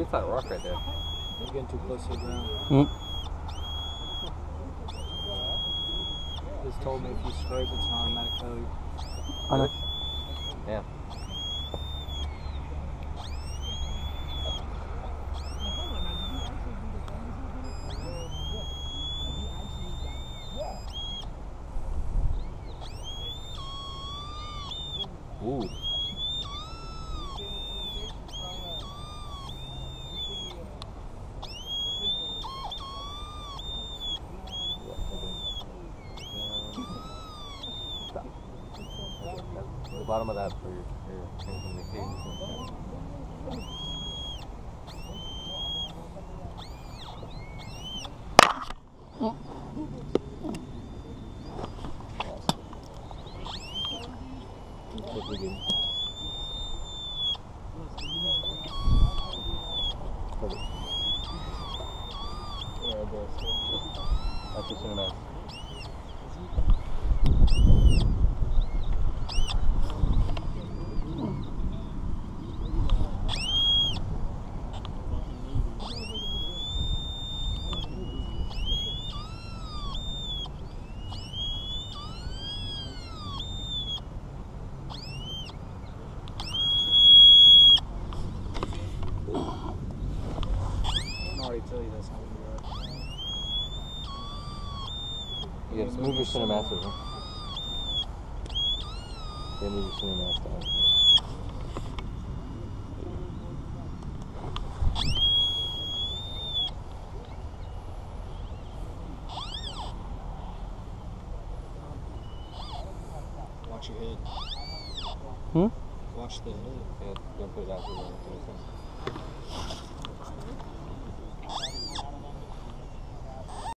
it's that rock right there. You're getting too close to the ground. Just told me if you scrape, it's an automatic failure. I know. Yeah. Ooh. The bottom of that for your communication. That's just enough. Tell you that's how we are. Yeah, just move your center mass over. Yeah, move your center mass down. Watch your head. Hmm? Watch the head. Yeah, don't put it out there.